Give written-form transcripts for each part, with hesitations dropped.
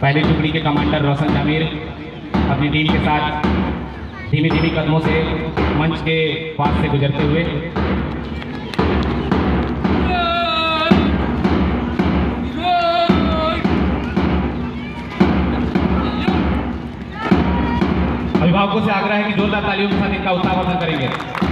पहली टुकड़ी के कमांडर रोशन जामिर अपनी टीम के साथ धीमी धीमी कदमों से मंच के पास से गुजरते हुए अभिभावकों से आग्रह है कि जोरदार तालियों के साथ इनका उत्साहवर्धन करेंगे।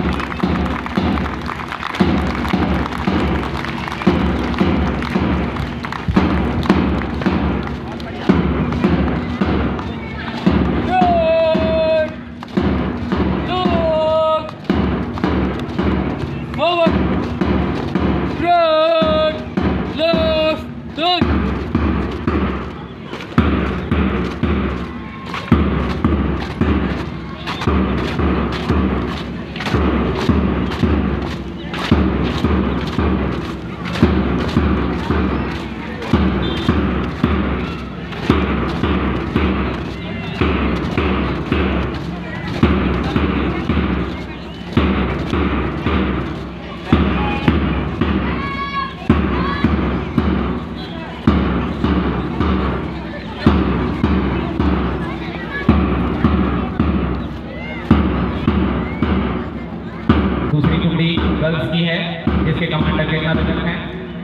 दूसरी टुकड़ी गर्ल्स की है जिसके कमांडर कृष्णा दत्त हैं।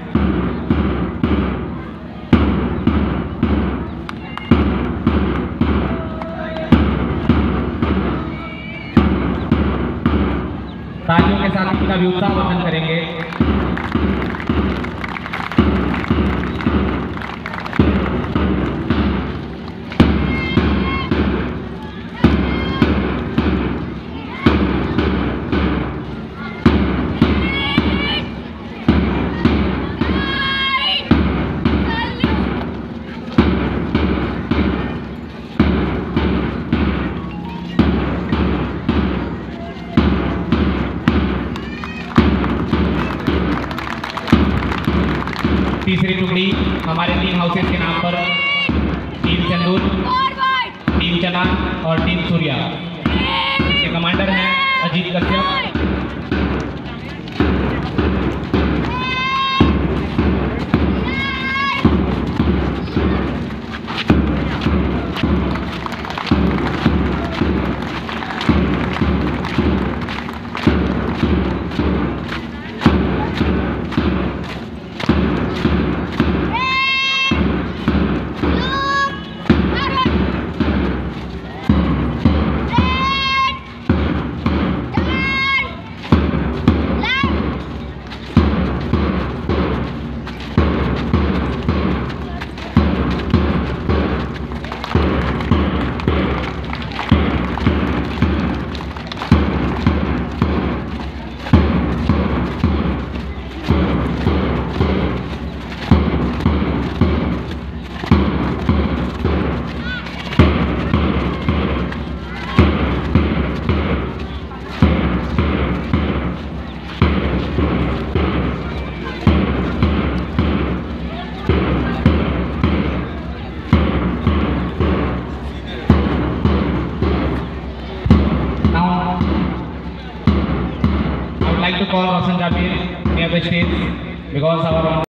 तालियों के साथ इनका भी उत्साहवर्धन करेंगे। तीसरी टुकड़ी हमारे 3 हाउसेस के नाम पर टीम चंदूर, टीम चना और टीम सूर्या, इसके कमांडर हैं Ajit Kashyap. To call Roshan Jamir near the stage because our